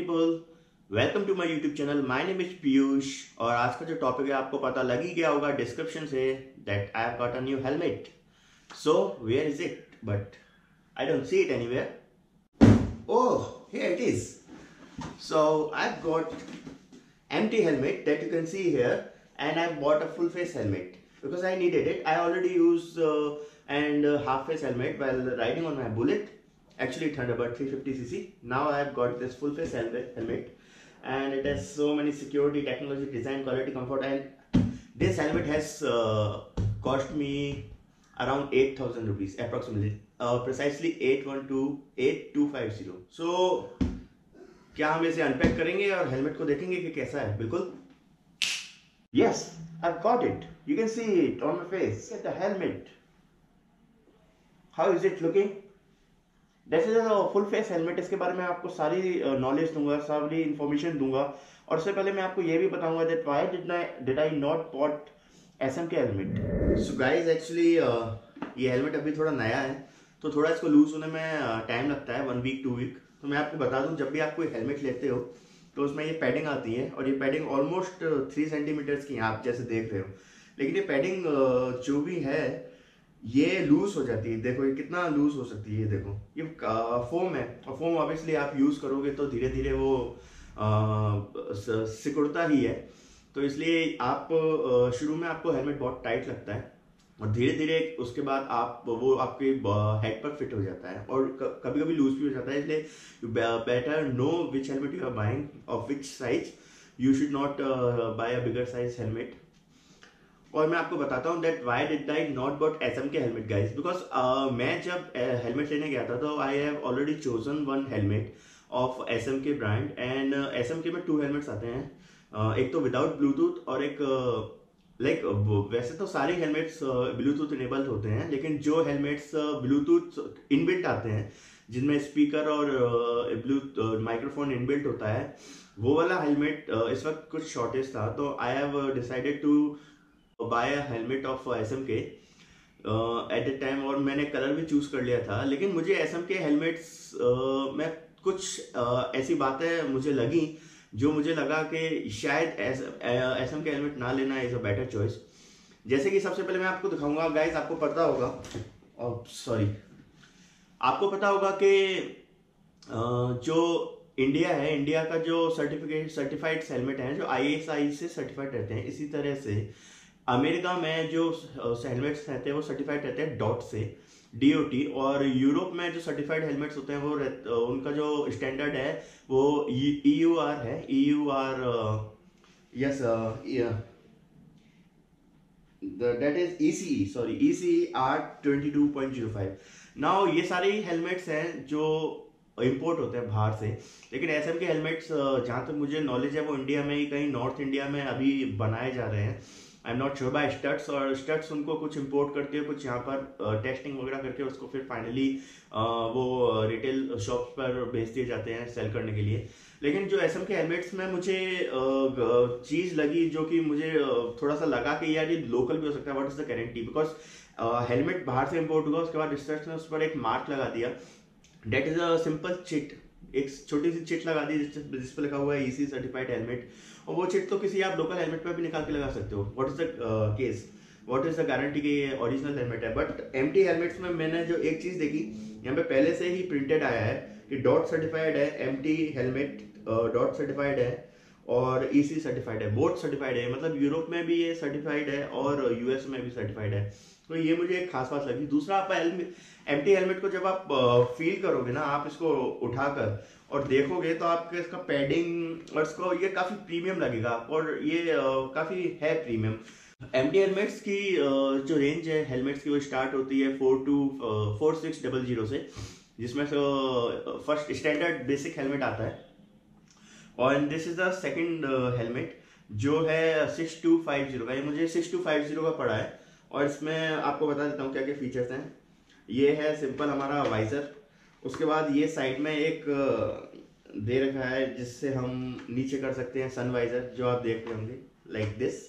People, welcome to my YouTube channel. My name is Piyush और आज का जो टॉपिक है आपको पता लग ही गया होगा डिस्क्रिप्शन से that I have got a new helmet. So where is it? But I don't see it anywhere. Oh, here it is. So I have got empty helmet that you can see here, and I bought a full face helmet because I needed it. I already used and half face helmet while riding on my Bullet, actually Thunderbird 350cc. Now I have got this full face helmet and it has so many security, technology, design, quality, comfort, and this helmet has cost me around 8,000 rupees approximately, precisely 8128,250. So क्या हम इसे unpack करेंगे और helmet को देखेंगे कि कैसा है? बिल्कुल। Yes, I've got it. You can see it on my face. Get the helmet. How is it looking? This is a full face helmet. इसके बारे में आपको सारी नॉलेज दूंगा, सारी इंफॉर्मेशन दूंगा और उससे पहले मैं आपको ये भी बताऊंगा that why did I not bought SMK helmet. So guys, actually ये हेलमेट अभी थोड़ा नया है तो थोड़ा इसको लूज होने में टाइम लगता है, 1 वीक 2 वीक। तो मैं आपको बता दूं, जब भी आप कोई हेलमेट लेते हो तो उसमें ये पैडिंग आती है और ये पैडिंग ऑलमोस्ट 3 सेंटीमीटर्स की है, आप जैसे देख रहे हो। लेकिन ये पैडिंग जो भी है ये लूज हो जाती है। देखो ये कितना लूज हो सकती है, ये देखो ये फोम है और फोम ऑब्वियसली आप यूज करोगे तो धीरे धीरे वो सिकुड़ता ही है। तो इसलिए आप शुरू में आपको हेलमेट बहुत टाइट लगता है और धीरे धीरे उसके बाद आप वो आपके हेड पर फिट हो जाता है और कभी कभी लूज भी हो जाता है। इसलिए better know which helmet you are buying of which size. You should not buy a bigger size helmet. और मैं आपको बताता हूँ that why did I not bought SMK helmet guys, because मैं जब हेलमेट लेने गया था तो I have already chosen one helmet of SMK brand and SMK में 2 हेलमेट्स आते हैं, एक तो विदाउट ब्लूटूथ और एक वैसे तो सारे हेलमेट्स ब्लूटूथ इनेबल होते हैं, लेकिन जो हेलमेट्स ब्लूटूथ इनबिल्ट आते हैं जिनमें स्पीकर और ब्लूटूथ माइक्रोफोन इनबिल्ट होता है, वो वाला हेलमेट इस वक्त कुछ शॉर्टेज था। तो I have decided to buy a helmet of SMK at the time और मैंने कलर भी चूज कर लिया था। लेकिन मुझे SMK हेलमेट्स में कुछ ऐसी बातें मुझे लगी जो मुझे लगा कि शायद SMK हेलमेट ना लेना इज अ बेटर चॉइस। जैसे कि सबसे पहले मैं आपको दिखाऊंगा गाइस, आपको पता होगा आपको पता होगा कि जो इंडिया है, इंडिया का जो सर्टिफाइड हेलमेट है जो ISI से सर्टिफाइड रहते हैं, इसी तरह से अमेरिका में जो हेलमेट्स रहते हैं वो सर्टिफाइड रहते हैं डॉट से, DOT। और यूरोप में जो सर्टिफाइड हेलमेट्स होते हैं वो उनका जो स्टैंडर्ड है वो EUR है, EUR yes that is ECE R22.05। Now ये सारे हेलमेट्स हैं जो इंपोर्ट होते हैं बाहर से, लेकिन SMK हेलमेट्स जहाँ तक मुझे नॉलेज है वो इंडिया में ही कहीं नॉर्थ इंडिया में अभी बनाए जा रहे हैं। I am not sure by studs, और स्टड्स उनको कुछ इंपोर्ट करते हैं, कुछ यहाँ पर टेस्टिंग वगैरह करके उसको फिर फाइनली वो रिटेल शॉप्स पर भेज दिए जाते हैं सेल करने के लिए। लेकिन जो SMK हेलमेट्स में मुझे चीज़ लगी जो कि मुझे थोड़ा सा लगा कि यार ये लोकल भी हो सकता है, what is the guarantee, because helmet बाहर से इंपोर्ट हुआ, उसके बाद स्टड्स ने उस पर एक मार्क लगा दिया, that is a simple chit, एक छोटी सी चिट लगा दी जिस पर लिखा हुआ है EC सर्टिफाइड हेलमेट, और वो चिट तो किसी आप लोकल हेलमेट पर भी निकाल के लगा सकते हो। What is the case, what is the guarantee कि ये ओरिजिनल हेलमेट है। बट एम्प्टी हेलमेट्स में मैंने जो एक चीज देखी, यहाँ पे पहले से ही प्रिंटेड आया है कि डॉट सर्टिफाइड है, एम्प्टी हेलमेट डॉट सर्टिफाइड है और EC सर्टिफाइड है, बोथ सर्टिफाइड है। मतलब यूरोप में भी ये सर्टिफाइड है और US में भी सर्टिफाइड है। तो ये मुझे एक खास बात लगी। दूसरा, आप एम्प्टी हेलमेट को जब आप फील करोगे ना, आप इसको उठाकर और देखोगे तो आपको इसका पैडिंग और इसको ये काफी प्रीमियम लगेगा और ये काफी है प्रीमियम। एम्प्टी हेलमेट्स की जो रेंज है हेलमेट्स की वो स्टार्ट होती है 4600 से, जिसमें से फर्स्ट स्टैंडर्ड बेसिक हेलमेट आता है और this is the second helmet जो है 6250 का। ये मुझे 6250 का पड़ा है और इसमें आपको बता देता हूँ क्या क्या फीचर्स हैं। ये है सिंपल हमारा वाइजर, उसके बाद ये साइड में एक दे रखा है जिससे हम नीचे कर सकते हैं सन वाइजर, जो आप देख रहे होंगे लाइक दिस।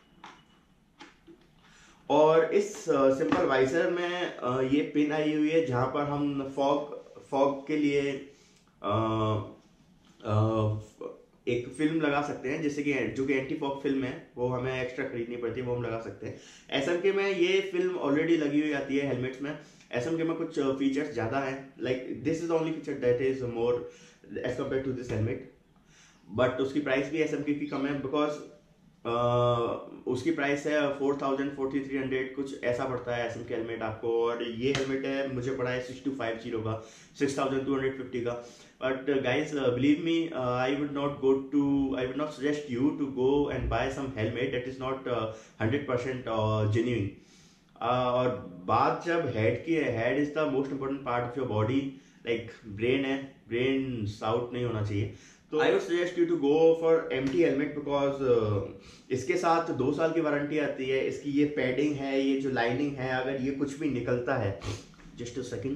और इस सिंपल वाइजर में ये पिन आई हुई है जहां पर हम फॉग के लिए एक फिल्म लगा सकते हैं, जैसे कि जो कि एंटी फॉग फिल्म है, वो हमें एक्स्ट्रा खरीदनी पड़ती है, वो हम लगा सकते हैं। एसएमके में ये फिल्म ऑलरेडी लगी हुई आती है हेलमेट्स में। एसएमके में कुछ फीचर्स ज़्यादा हैं, like this is only feature that is more as compare to this helmet, but उसकी प्राइस भी एसएमके की कम है, बिकॉज उसकी प्राइस है 4000 4300 कुछ ऐसा पड़ता है एसएमके हेलमेट आपको, और ये हेलमेट है मुझे पड़ा है 6250 का, 6250 का। But guys believe me, I would not suggest you to go and buy some helmet that is not 100% genuine. और बात जब हेड की है, head is the most important part of your body, like brain है, brain साउट नहीं होना चाहिए। तो I would suggest you to go for MT helmet, because इसके साथ 2 साल की वारंटी आती है। इसकी ये पैडिंग है, ये जो लाइनिंग है, अगर ये कुछ भी निकलता है, जस्ट अ सेकेंड,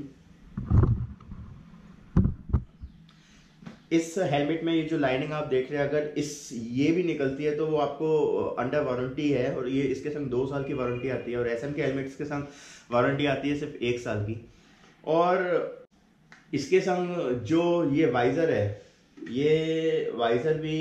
इस हेलमेट में ये जो लाइनिंग आप देख रहे हैं, अगर ये भी निकलती है तो वो आपको अंडर वारंटी है, और ये इसके संग 2 साल की वारंटी आती है, और एसएम के हेलमेट्स के संग वारंटी आती है सिर्फ 1 साल की। और इसके संग जो ये वाइजर है, ये वाइजर भी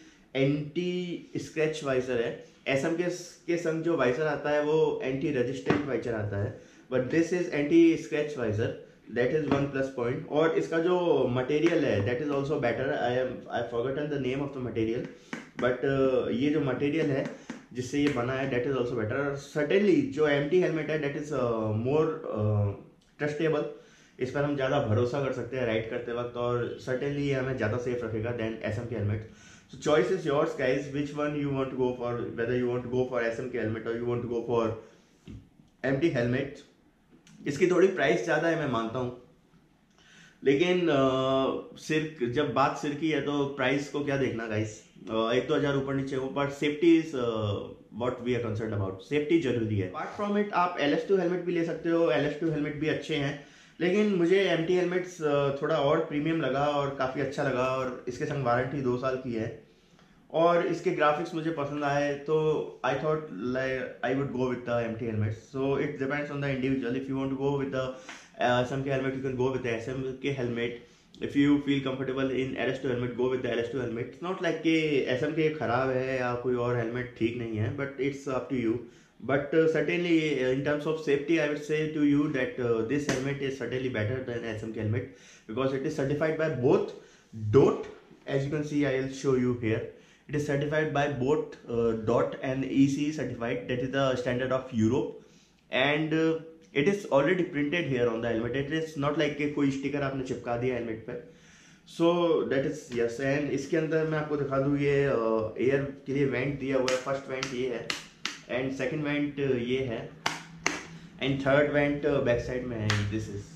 एंटी स्क्रैच वाइजर है। एसएम के संग जो वाइजर आता है वो एंटी रेजिस्टेंट वाइजर आता है, but this is anti scratch visor, that is one plus point. और इसका जो मटेरियल है that is also better, I forgotten the name of the material, but ये जो मटेरियल है जिससे ये बना है that is also better. Certainly जो एम्प्टी हेलमेट है दैट इज मोर ट्रस्टेबल, इस पर हम ज़्यादा भरोसा कर सकते हैं राइड करते वक्त, और सर्टेनली ये हमें ज़्यादा सेफ रखेगा then SMK helmet. So choice is yours guys, which one you want to go for, whether you want to go for SMK helmet और you want to go for MT helmet. इसकी थोड़ी price ज़्यादा है मैं मानता हूँ, लेकिन सिर जब बात सिर की है तो प्राइस को क्या देखना गाइस, 1-2 हज़ार ऊपर नीचे हो, but safety is what we are concern about, safety जरूरी है। अपार्ट फ्रॉम इट आप LS2 हेलमेट भी ले सकते हो, LS2 हेलमेट भी अच्छे हैं, लेकिन मुझे एम्प्टी हेलमेट्स थोड़ा और प्रीमियम लगा और काफ़ी अच्छा लगा, और इसके संग वारंटी 2 साल की है, और इसके ग्राफिक्स मुझे पसंद आए, तो I thought I would go with the MT helmet. So it depends on the individual, if you want to go with the SMK helmet you can go with the SMK helmet, if you feel comfortable in LS2 helmet go with the LS2 helmet। it's not like कि SMK खराब है या कोई और helmet ठीक नहीं है, but it's up to you, but certainly in terms of safety I would say to you that this helmet is certainly better than SMK helmet, because it is certified by both DOT, as you can see I will show you here, it is certified by both DOT and EC certified, that is the standard of Europe, and it is already printed here on the helmet, it is not like कि कोई sticker आपने चिपका दिया helmet पर, so that is yes। and इसके अंदर मैं आपको दिखा दूँ, ये एयर के लिए वेंट दिया हुआ है, फर्स्ट वेंट ये है, एंड सेकंड वेंट ये है, and third vent back side में है, this is.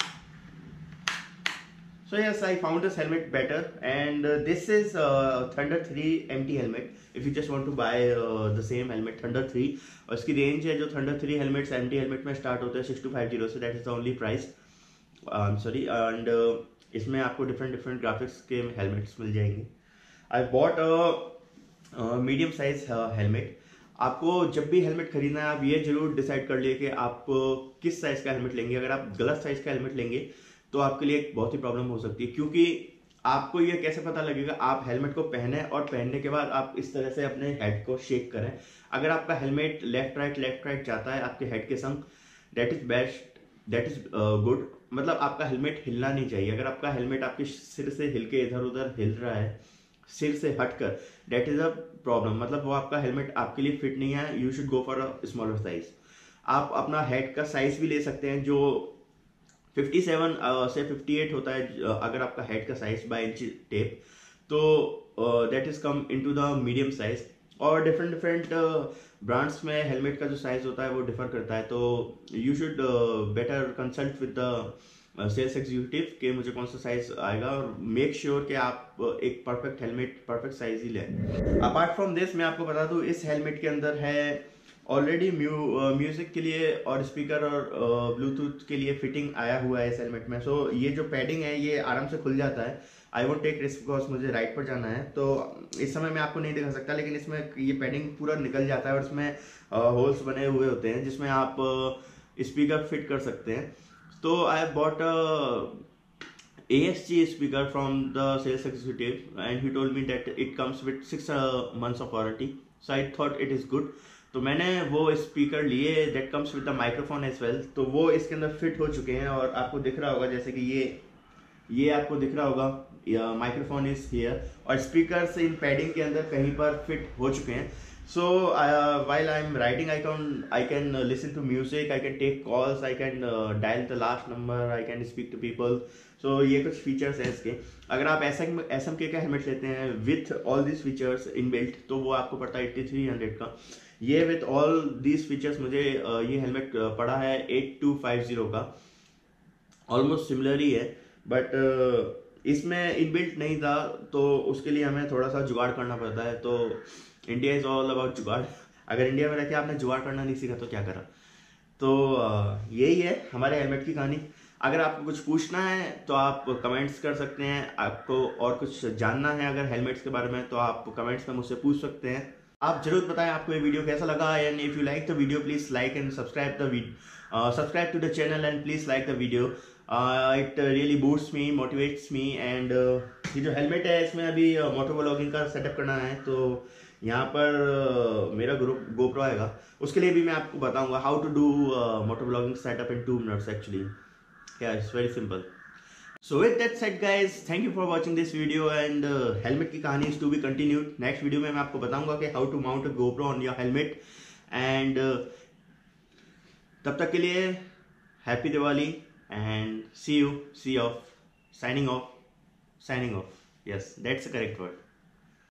So yes, I found this helmet better, and this is Thunder 3 MT helmet. If you just want to buy the same helmet, Thunder 3, और इसकी range है जो Thunder 3 helmets MT helmet में start होते हैं 6250 से, that is the only price, sorry, and इसमें आपको डिफरेंट ग्राफिक्स के हेलमेट्स मिल जाएंगे। I bought a medium size helmet. आपको जब भी हेलमेट खरीदना है आप ये जरूर डिसाइड कर लिए कि आप किस साइज का हेलमेट लेंगे। अगर आप गलत साइज का हेलमेट लेंगे तो आपके लिए एक बहुत ही प्रॉब्लम हो सकती है, क्योंकि आपको ये कैसे पता लगेगा, आप हेलमेट को पहने और पहनने के बाद आप इस तरह से अपने हेड को शेक करें। अगर आपका हेलमेट लेफ्ट राइट जाता है आपके हेड के संग, that is best, that is good, मतलब आपका हेलमेट हिलना नहीं चाहिए। अगर आपका हेलमेट आपके सिर से हिल के इधर उधर हिल रहा है, सिर से हटकर, दैट इज अ प्रॉब्लम, मतलब वो आपका हेलमेट आपके लिए फिट नहीं है। You should go for a smaller size. आप अपना हेड का साइज भी ले सकते हैं जो 57 से 58 होता है, अगर आपका हेड का साइज बाय इंच टेप, तो that is come into the medium size. और डिफरेंट ब्रांड्स में हेलमेट का जो साइज होता है वो डिफर करता है, तो you should better consult with the sales executive कि मुझे कौन सा साइज आएगा, और मेक श्योर कि आप एक परफेक्ट हेलमेट परफेक्ट साइज ही लें। अपार्ट फ्रॉम दिस मैं आपको बता दूं, इस हेलमेट के अंदर है ऑलरेडी म्यूजिक के लिए और स्पीकर और ब्लूटूथ के लिए फिटिंग आया हुआ है इस हेलमेट में। सो ये जो पैडिंग है ये आराम से खुल जाता है। I won't take risk because मुझे राइड पर जाना है, तो इस समय मैं आपको नहीं दिखा सकता, लेकिन इसमें ये पैडिंग पूरा निकल जाता है और इसमें होल्स बने हुए होते हैं जिसमें आप स्पीकर फिट कर सकते हैं। तो I bought ASG speaker from the sales executive, and he told me that it comes with 6 months of warranty. So I thought it is good. तो मैंने वो स्पीकर लिए that comes with the microphone as well. तो वो इसके अंदर fit हो चुके हैं और आपको दिख रहा होगा जैसे कि ये आपको दिख रहा होगा माइक्रोफोन इज हियर और स्पीकर इन पैडिंग के अंदर कहीं पर फिट हो चुके हैं. So while I'm writing, I can listen to music, I can take calls, I can dial the last number, I can speak to people. So ये कुछ फीचर्स हैं इसके. अगर आप SMK का हेलमेट लेते हैं with all this features inbuilt तो वो आपको पड़ता है 8300 का. ये विथ ऑल दिस फीचर्स मुझे ये हेलमेट पड़ा है 8250 का. ऑलमोस्ट सिमिलर ही है बट इसमें इनबिल्ट नहीं था तो उसके लिए हमें थोड़ा सा जुगाड़ करना पड़ता है. तो इंडिया इज ऑल अबाउट जुगाड़. अगर इंडिया में रह के आपने जुगाड़ करना नहीं सीखा तो क्या करा. तो यही है हमारे हेलमेट की कहानी. अगर आपको कुछ पूछना है तो आप कमेंट्स कर सकते हैं. आपको और कुछ जानना है अगर हेलमेट्स के बारे में तो आप कमेंट्स में मुझसे पूछ सकते हैं. आप जरूर बताएं आपको ये वीडियो कैसा लगा and if you like the video please like and subscribe to the channel and please like the video. It really boosts me, motivates me. And ये जो हेलमेट है इसमें अभी मोटो व्लॉगिंग का सेटअप करना है तो यहाँ पर मेरा ग्रुप गोप्रो आएगा. उसके लिए भी मैं आपको बताऊंगा how to do moto vlogging setup in 2 minutes actually. Yeah, it's very simple. So with that said guys, thank you for watching this video and helmet की कहानी is to be continued. Next video में मैं आपको बताऊंगा कि how to mount a GoPro on your helmet and तब तक के लिए happy Diwali and see you off. Signing off. Yes, that's the correct word.